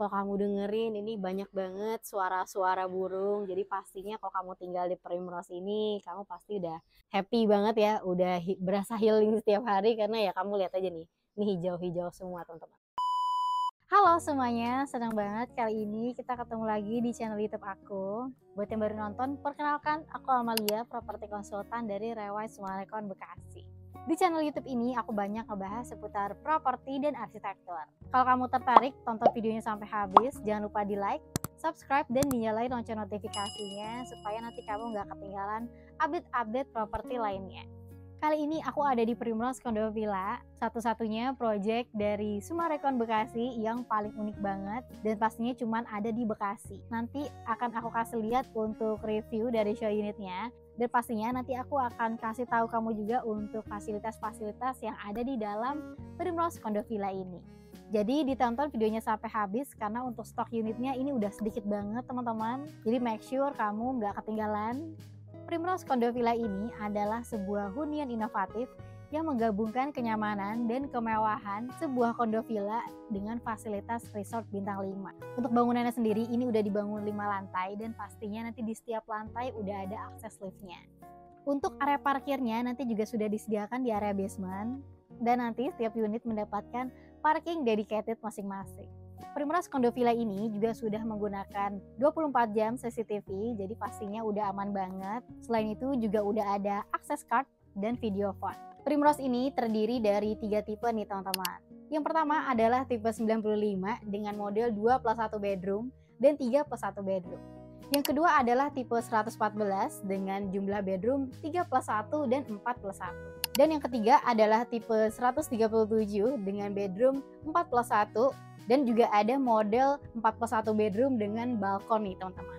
kalau kamu dengerin ini banyak banget suara-suara burung. Jadi pastinya kalau kamu tinggal di Primrose ini, kamu pasti udah happy banget ya, udah berasa healing setiap hari karena ya kamu lihat aja nih, ini hijau-hijau semua teman-teman. Halo semuanya, senang banget kali ini kita ketemu lagi di channel YouTube aku. Buat yang baru nonton, perkenalkan aku Amalia, properti konsultan dari Rewai Sumarekon Bekasi. Di channel YouTube ini aku banyak ngebahas seputar properti dan arsitektur. Kalau kamu tertarik, tonton videonya sampai habis. Jangan lupa di like, subscribe, dan dinyalain lonceng notifikasinya supaya nanti kamu nggak ketinggalan update-update properti lainnya. Kali ini aku ada di Primrose Condo Villa, satu-satunya project dari Sumarekon Bekasi yang paling unik banget dan pastinya cuma ada di Bekasi. Nanti akan aku kasih lihat untuk review dari show unitnya. Dan pastinya nanti aku akan kasih tahu kamu juga untuk fasilitas-fasilitas yang ada di dalam Primrose Condo Villa ini. Jadi ditonton videonya sampai habis karena untuk stok unitnya ini udah sedikit banget teman-teman. Jadi make sure kamu nggak ketinggalan. Primrose Condo Villa ini adalah sebuah hunian inovatif yang menggabungkan kenyamanan dan kemewahan sebuah kondo villa dengan fasilitas resort bintang 5. Untuk bangunannya sendiri ini udah dibangun 5 lantai dan pastinya nanti di setiap lantai udah ada akses liftnya. Untuk area parkirnya nanti juga sudah disediakan di area basement dan nanti setiap unit mendapatkan parking dedicated masing-masing. Primrose Condo Villa ini juga sudah menggunakan 24 jam CCTV, jadi pastinya udah aman banget. Selain itu juga udah ada akses card dan video phone. Primrose ini terdiri dari 3 tipe nih teman-teman. Yang pertama adalah tipe 95 dengan model 2+1 bedroom dan 3+1 bedroom. Yang kedua adalah tipe 114 dengan jumlah bedroom 3+1 dan 4+1. Dan yang ketiga adalah tipe 137 dengan bedroom 4+1 dan juga ada model 4+1 bedroom dengan balkon nih teman-teman.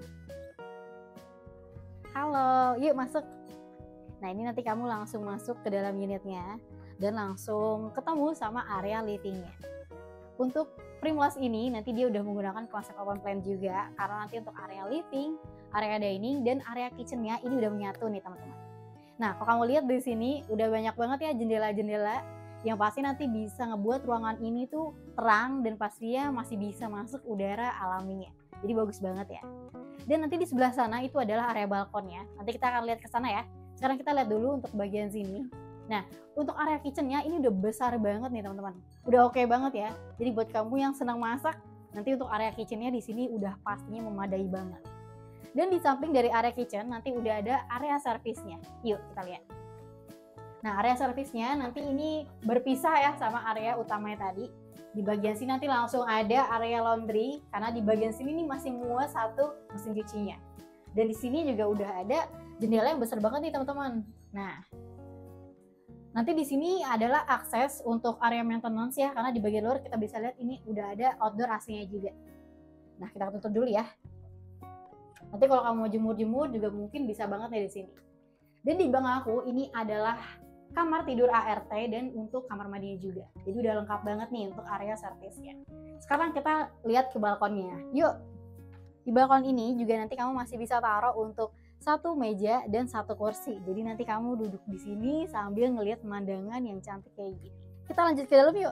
Halo, yuk masuk. Nah ini nanti kamu langsung masuk ke dalam unitnya dan langsung ketemu sama area livingnya. Untuk Primrose ini nanti dia udah menggunakan konsep open plan juga karena nanti untuk area living, area dining, dan area kitchennya ini udah menyatu nih teman-teman. Nah kalau kamu lihat di sini udah banyak banget ya jendela-jendela yang pasti nanti bisa ngebuat ruangan ini tuh terang dan pastinya masih bisa masuk udara alaminya. Jadi bagus banget ya. Dan nanti di sebelah sana itu adalah area balkonnya. Nanti kita akan lihat ke sana ya. Sekarang kita lihat dulu untuk bagian sini. Nah, untuk area kitchennya ini udah besar banget nih teman-teman. Udah oke banget ya. Jadi buat kamu yang senang masak, nanti untuk area kitchennya di sini udah pastinya memadai banget. Dan di samping dari area kitchen nanti udah ada area servisnya. Yuk kita lihat. Nah, area servisnya nanti ini berpisah ya sama area utamanya tadi. Di bagian sini nanti langsung ada area laundry karena di bagian sini nih masih muat satu mesin cucinya. Dan di sini juga udah ada jendela yang besar banget nih teman-teman. Nah, nanti di sini adalah akses untuk area maintenance ya, karena di bagian luar kita bisa lihat ini udah ada outdoor AC-nya juga. Nah, kita tutup dulu ya. Nanti kalau kamu mau jemur-jemur juga mungkin bisa banget nih di sini. Dan di belakang aku ini adalah kamar tidur ART dan untuk kamar mandinya juga. Jadi udah lengkap banget nih untuk area servisnya. Sekarang kita lihat ke balkonnya. Yuk. Di balkon ini juga nanti kamu masih bisa taruh untuk satu meja dan satu kursi. Jadi nanti kamu duduk di sini sambil ngelihat pemandangan yang cantik kayak gini. Kita lanjut ke dalam yuk.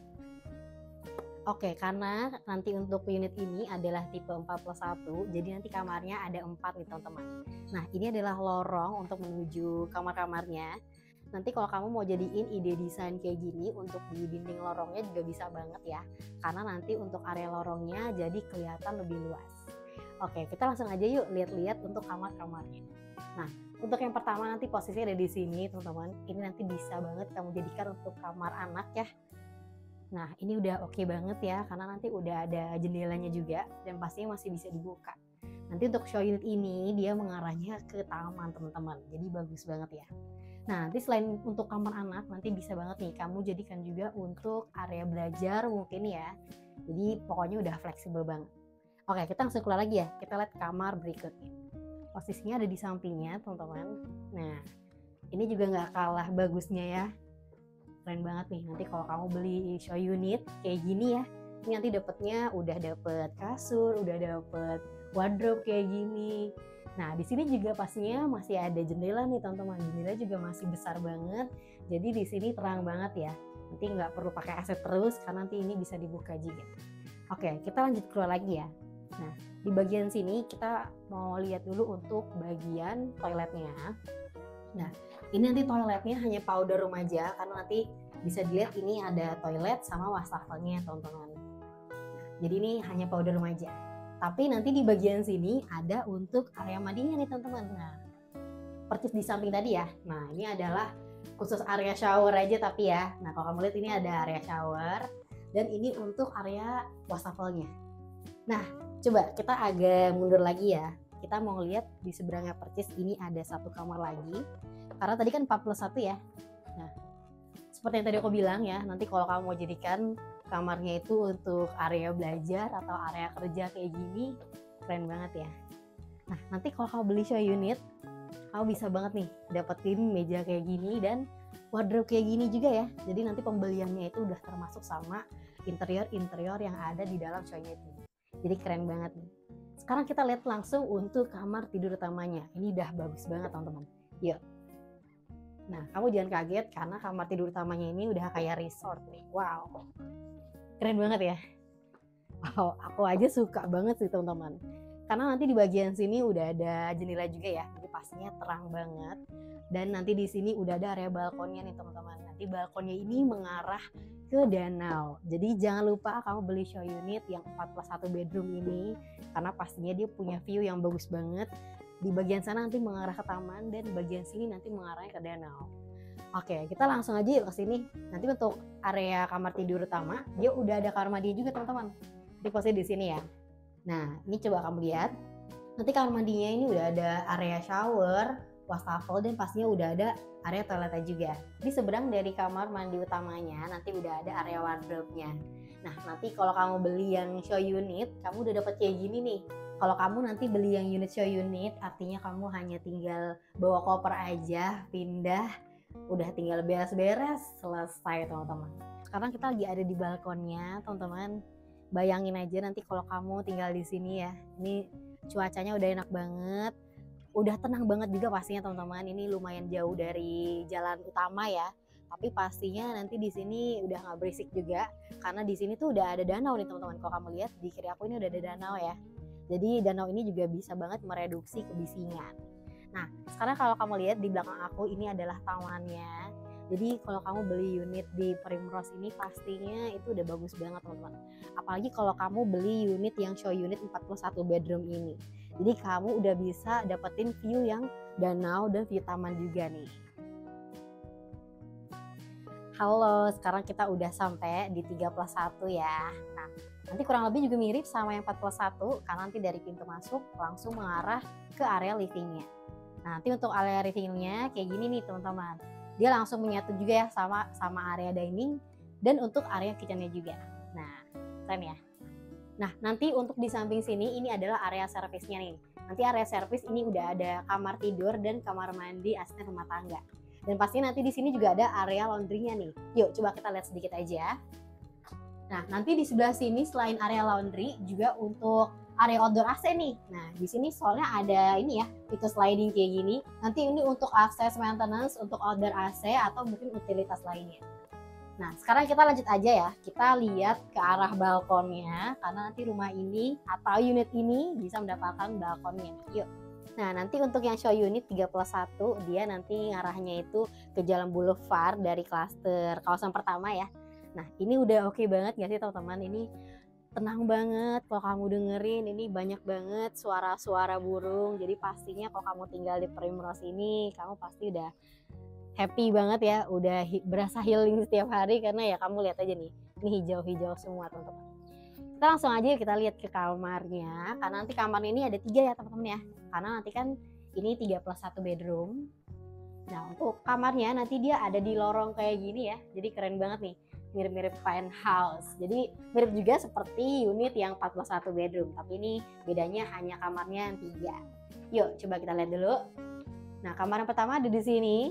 Oke, karena nanti untuk unit ini adalah tipe 4+1, jadi nanti kamarnya ada 4 nih teman-teman. Nah, ini adalah lorong untuk menuju kamar-kamarnya. Nanti kalau kamu mau jadiin ide desain kayak gini untuk di dinding lorongnya juga bisa banget ya. Karena nanti untuk area lorongnya jadi kelihatan lebih luas. Oke, kita langsung aja yuk lihat-lihat untuk kamar-kamarnya. Nah, untuk yang pertama nanti posisinya ada di sini teman-teman. Ini nanti bisa banget kamu jadikan untuk kamar anak ya. Nah, ini udah oke banget ya karena nanti udah ada jendelanya juga dan pastinya masih bisa dibuka. Nanti untuk show unit ini dia mengarahnya ke taman teman-teman. Jadi bagus banget ya. Nah, nanti selain untuk kamar anak nanti bisa banget nih kamu jadikan juga untuk area belajar mungkin ya. Jadi pokoknya udah fleksibel banget. Oke, kita langsung keluar lagi ya. Kita lihat kamar berikutnya. Posisinya ada di sampingnya, teman-teman. Nah, ini juga nggak kalah bagusnya ya. Keren banget nih. Nanti kalau kamu beli show unit kayak gini ya, ini nanti dapetnya udah dapet kasur, udah dapet wardrobe kayak gini. Nah, di sini juga pastinya masih ada jendela nih, teman-teman. Jendela juga masih besar banget. Jadi di sini terang banget ya. Nanti nggak perlu pakai AC terus karena nanti ini bisa dibuka juga. Oke, kita lanjut keluar lagi ya. Nah, di bagian sini kita mau lihat dulu untuk bagian toiletnya. Nah, ini nanti toiletnya hanya powder room aja, karena nanti bisa dilihat ini ada toilet sama wastafelnya teman-teman. Jadi ini hanya powder room aja. Tapi nanti di bagian sini ada untuk area mandinya nih teman-teman. Nah, persis di samping tadi ya. Nah, ini adalah khusus area shower aja tapi ya. Nah, kalau kamu lihat ini ada area shower dan ini untuk area wastafelnya. Nah, coba kita agak mundur lagi ya. Kita mau lihat di seberangnya persis ini ada satu kamar lagi. Karena tadi kan 4+1 ya. Nah, seperti yang tadi aku bilang ya, nanti kalau kamu mau jadikan kamarnya itu untuk area belajar atau area kerja kayak gini, keren banget ya. Nah, nanti kalau kamu beli show unit, kamu bisa banget nih dapetin meja kayak gini dan wardrobe kayak gini juga ya. Jadi nanti pembeliannya itu udah termasuk sama interior-interior yang ada di dalam show unit ini. Jadi keren banget nih. Sekarang kita lihat langsung untuk kamar tidur utamanya. Ini udah bagus banget teman-teman. Yuk. Nah, kamu jangan kaget karena kamar tidur utamanya ini udah kayak resort nih. Wow. Keren banget ya. Wow, aku aja suka banget sih teman-teman. Karena nanti di bagian sini udah ada jendela juga ya. Jadi pastinya terang banget. Dan nanti di sini udah ada area balkonnya nih teman-teman. Nanti balkonnya ini mengarah ke danau. Jadi jangan lupa kamu beli show unit yang 4+1 bedroom ini. Karena pastinya dia punya view yang bagus banget. Di bagian sana nanti mengarah ke taman dan bagian sini nanti mengarah ke danau. Oke, kita langsung aja yuk ke sini. Nanti untuk area kamar tidur utama, dia udah ada kamar mandi juga teman-teman. Di posisi di sini ya. Nah, ini coba kamu lihat. Nanti kamar mandinya ini udah ada area shower, wastafel dan pastinya udah ada area toiletnya juga. Di seberang dari kamar mandi utamanya nanti udah ada area wardrobe-nya. Nah, nanti kalau kamu beli yang show unit, kamu udah dapat kayak gini nih. Kalau kamu nanti beli yang unit show unit, artinya kamu hanya tinggal bawa koper aja, pindah, udah tinggal beres-beres, selesai teman-teman. Sekarang kita lagi ada di balkonnya, teman-teman. Bayangin aja nanti kalau kamu tinggal di sini ya. Ini cuacanya udah enak banget. Udah tenang banget juga pastinya teman-teman. Ini lumayan jauh dari jalan utama ya. Tapi pastinya nanti di sini udah nggak berisik juga, karena di sini tuh udah ada danau nih teman-teman. Kalau kamu lihat di kiri aku ini udah ada danau ya. Jadi danau ini juga bisa banget mereduksi kebisingan. Nah, sekarang kalau kamu lihat di belakang aku ini adalah tamannya. Jadi kalau kamu beli unit di Primrose ini pastinya itu udah bagus banget teman-teman. Apalagi kalau kamu beli unit yang show unit 4+1 bedroom ini. Jadi kamu udah bisa dapetin view yang danau dan view taman juga nih. Halo, sekarang kita udah sampai di 3+1 ya. Nah, nanti kurang lebih juga mirip sama yang 4+1 karena nanti dari pintu masuk langsung mengarah ke area livingnya. Nah, nanti untuk area livingnya kayak gini nih teman-teman. Dia langsung menyatu juga ya sama area dining dan untuk area kitchennya juga. Nah, keren ya. Nah, nanti untuk di samping sini ini adalah area servisnya nih. Nanti area servis ini udah ada kamar tidur dan kamar mandi asisten rumah tangga. Dan pasti nanti di sini juga ada area laundry-nya nih. Yuk, coba kita lihat sedikit aja. Nah, nanti di sebelah sini selain area laundry juga untuk area outdoor AC nih. Nah, di sini soalnya ada ini ya, fitur sliding kayak gini. Nanti ini untuk akses maintenance untuk outdoor AC atau mungkin utilitas lainnya. Nah, sekarang kita lanjut aja ya. Kita lihat ke arah balkonnya karena nanti rumah ini atau unit ini bisa mendapatkan balkonnya. Yuk. Nah, nanti untuk yang show unit 3+1 dia nanti ngarahnya itu ke Jalan Boulevard dari klaster kawasan pertama ya. Nah, ini udah oke banget gak sih teman-teman? Ini tenang banget kalau kamu dengerin, ini banyak banget suara-suara burung. Jadi pastinya kalau kamu tinggal di Primrose ini, kamu pasti udah happy banget ya, udah berasa healing setiap hari karena ya kamu lihat aja nih, ini hijau-hijau semua teman-teman. Kita langsung aja kita lihat ke kamarnya, karena nanti kamarnya ini ada 3 ya teman-teman ya. Karena nanti kan ini 3+1 bedroom. Nah, untuk kamarnya nanti dia ada di lorong kayak gini ya. Jadi keren banget nih, mirip-mirip fine house. Jadi mirip juga seperti unit yang 4+1 bedroom, tapi ini bedanya hanya kamarnya yang 3. Yuk, coba kita lihat dulu. Nah, kamar yang pertama ada di sini.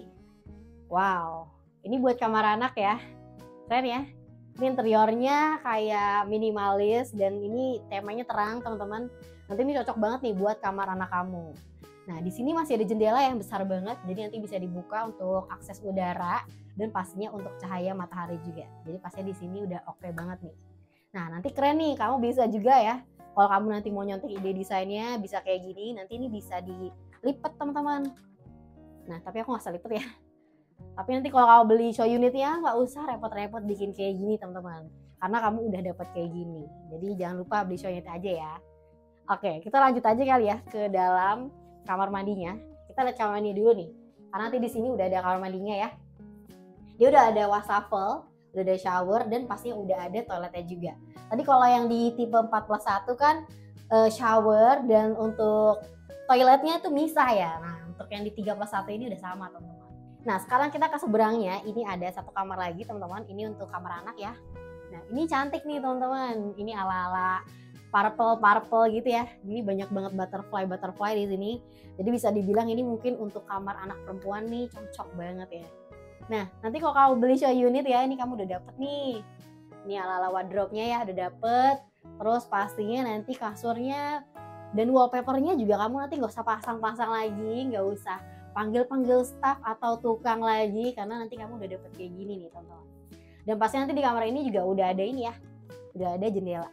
Wow, ini buat kamar anak ya. Keren ya. Ini interiornya kayak minimalis dan ini temanya terang teman-teman. Nanti ini cocok banget nih buat kamar anak kamu. Nah, di sini masih ada jendela yang besar banget, jadi nanti bisa dibuka untuk akses udara dan pastinya untuk cahaya matahari juga. Jadi pastinya di sini udah oke banget nih. Nah, nanti keren nih, kamu bisa juga ya. Kalau kamu nanti mau nyontek ide desainnya bisa kayak gini, nanti ini bisa dilipat teman-teman. Nah, tapi aku nggak usah lipet ya. Tapi nanti kalau kamu beli show unitnya nggak usah repot-repot bikin kayak gini teman-teman. Karena kamu udah dapat kayak gini. Jadi jangan lupa beli show unit aja ya. Oke, kita lanjut aja kali ya ke dalam kamar mandinya. Kita lihat kamar mandi dulu nih. Karena nanti di sini udah ada kamar mandinya ya. Dia udah ada wastafel, udah ada shower, dan pastinya udah ada toiletnya juga. Tadi kalau yang di tipe 4+1 kan shower dan untuk toiletnya itu misah ya. Nah, untuk yang di 3+1 ini udah sama teman-teman. Nah, sekarang kita ke seberangnya, ini ada satu kamar lagi teman-teman, ini untuk kamar anak ya. Nah, ini cantik nih teman-teman, ini ala-ala purple gitu ya. Ini banyak banget butterfly di sini. Jadi bisa dibilang ini mungkin untuk kamar anak perempuan nih cocok banget ya. Nah, nanti kalau kamu beli show unit ya, ini kamu udah dapet nih. Ini ala-ala wardrobe-nya ya udah dapet. Terus pastinya nanti kasurnya dan wallpapernya juga kamu nanti nggak usah pasang-pasang lagi, nggak usah panggil-panggil staff atau tukang lagi, karena nanti kamu udah dapet kayak gini nih teman-teman. Dan pasti nanti di kamar ini juga udah ada ini ya, udah ada jendela.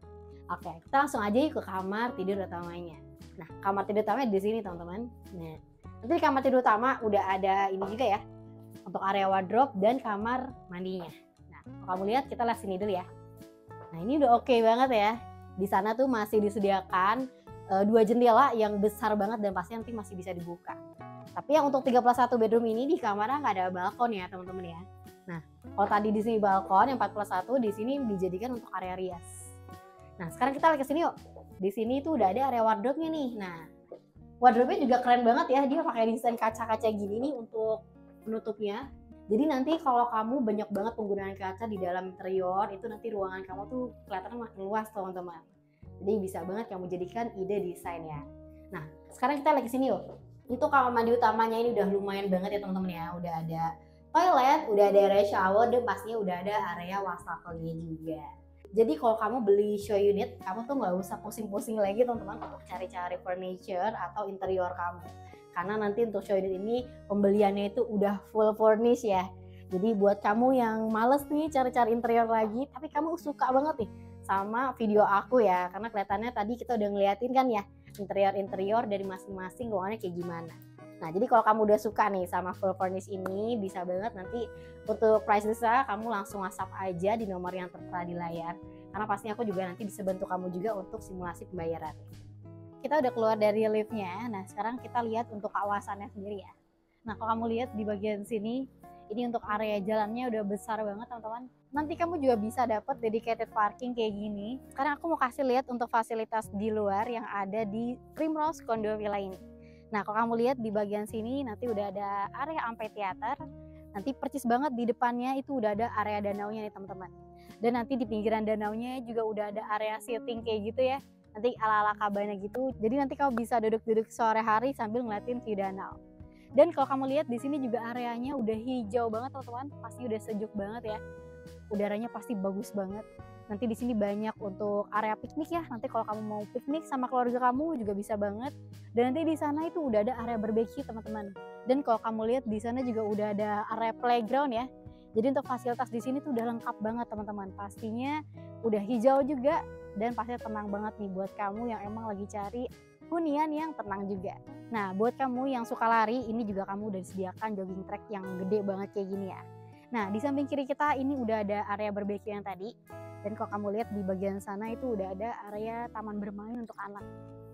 Oke, kita langsung aja yuk ke kamar tidur utamanya. Nah, kamar tidur utamanya di sini teman-teman. Nah, nanti di kamar tidur utama udah ada ini juga ya, untuk area wardrobe dan kamar mandinya. Nah, kalau kamu lihat, kita lihat sini dulu ya. Nah, ini udah oke banget ya. Di sana tuh masih disediakan 2 jendela yang besar banget dan pasti nanti masih bisa dibuka. Tapi yang untuk 3+1 bedroom ini di kamarnya nggak ada balkon ya teman-teman ya. Nah, kalau tadi di sini balkon, yang 4+1 di sini dijadikan untuk area rias. Nah, sekarang kita lihat ke sini yuk. Di sini tuh udah ada area wardrobe-nya nih. Nah, wardrobe-nya juga keren banget ya. Dia pakai desain kaca-kaca gini nih untuk penutupnya. Jadi nanti kalau kamu banyak banget penggunaan kaca di dalam interior, itu nanti ruangan kamu tuh kelihatan makin luas teman-teman. Jadi bisa banget kamu jadikan ide desain ya. Nah, sekarang kita lihat ke sini yuk. Untuk kamar mandi utamanya ini udah lumayan banget ya teman-teman ya. Udah ada toilet, udah ada area shower, dan pastinya udah ada area wastafelnya juga. Jadi kalau kamu beli show unit, kamu tuh nggak usah pusing-pusing lagi teman-teman untuk cari-cari furniture atau interior kamu. Karena nanti untuk show unit ini pembeliannya itu udah full furnish ya. Jadi buat kamu yang males nih cari-cari interior lagi, tapi kamu suka banget nih sama video aku ya. Karena kelihatannya tadi kita udah ngeliatin kan ya, interior dari masing-masing ruangannya kayak gimana. Nah, jadi kalau kamu udah suka nih sama full furnish ini, bisa banget nanti untuk price listnya kamu langsung WhatsApp aja di nomor yang tertera di layar. Karena pastinya aku juga nanti bisa bantu kamu juga untuk simulasi pembayaran. Kita udah keluar dari liftnya, nah sekarang kita lihat untuk kawasannya sendiri ya. Nah, kalau kamu lihat di bagian sini, ini untuk area jalannya udah besar banget teman-teman. Nanti kamu juga bisa dapat dedicated parking kayak gini. Sekarang aku mau kasih lihat untuk fasilitas di luar yang ada di Primrose Condo Villa ini. Nah, kalau kamu lihat di bagian sini nanti udah ada area amphitheater. Nanti percis banget di depannya itu udah ada area danaunya nih teman-teman. Dan nanti di pinggiran danaunya juga udah ada area seating kayak gitu ya. Nanti ala-ala cabana gitu. Jadi nanti kamu bisa duduk-duduk sore hari sambil ngeliatin view danau. Dan kalau kamu lihat di sini juga areanya udah hijau banget teman-teman. Pasti udah sejuk banget ya. Udaranya pasti bagus banget. Nanti di sini banyak untuk area piknik ya. Nanti kalau kamu mau piknik sama keluarga kamu juga bisa banget. Dan nanti di sana itu udah ada area barbecue teman-teman. Dan kalau kamu lihat di sana juga udah ada area playground ya. Jadi untuk fasilitas di sini tuh udah lengkap banget teman-teman. Pastinya udah hijau juga dan pastinya tenang banget nih buat kamu yang emang lagi cari hunian yang tenang juga. Nah, buat kamu yang suka lari, ini juga kamu udah disediakan jogging track yang gede banget kayak gini ya. Nah, di samping kiri kita ini udah ada area barbecue yang tadi. Dan kalau kamu lihat di bagian sana itu udah ada area taman bermain untuk anak.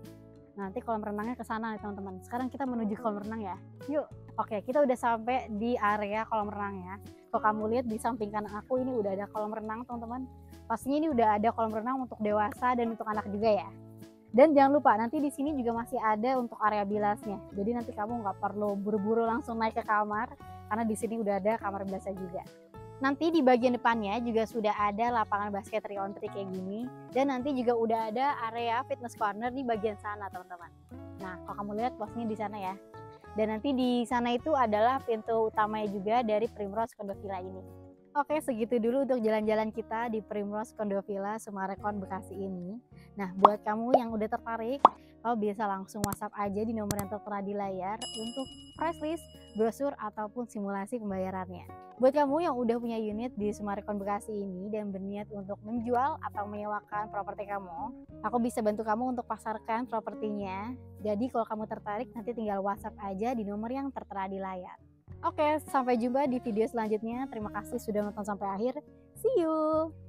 Nanti kolam renangnya ke sana nih teman-teman. Sekarang kita menuju kolam renang ya. Yuk. Oke, kita udah sampai di area kolam renang ya. Kalau kamu lihat di samping kanan aku ini udah ada kolam renang teman-teman. Pastinya ini udah ada kolam renang untuk dewasa dan untuk anak juga ya. Dan jangan lupa nanti di sini juga masih ada untuk area bilasnya. Jadi nanti kamu nggak perlu buru-buru langsung naik ke kamar karena di sini udah ada kamar bilasnya juga. Nanti di bagian depannya juga sudah ada lapangan basket 3-on-3 kayak gini. Dan nanti juga udah ada area fitness corner di bagian sana teman-teman. Nah, kalau kamu lihat posnya di sana ya. Dan nanti di sana itu adalah pintu utamanya juga dari Primrose Condo Villa ini. Oke, segitu dulu untuk jalan-jalan kita di Primrose Condo Villa Sumarekon Bekasi ini. Nah, buat kamu yang udah tertarik, kamu bisa langsung WhatsApp aja di nomor yang tertera di layar untuk price list, brosur, ataupun simulasi pembayarannya. Buat kamu yang udah punya unit di Summarecon Bekasi ini dan berniat untuk menjual atau menyewakan properti kamu, aku bisa bantu kamu untuk pasarkan propertinya. Jadi kalau kamu tertarik, nanti tinggal WhatsApp aja di nomor yang tertera di layar. Oke, sampai jumpa di video selanjutnya. Terima kasih sudah nonton sampai akhir. See you!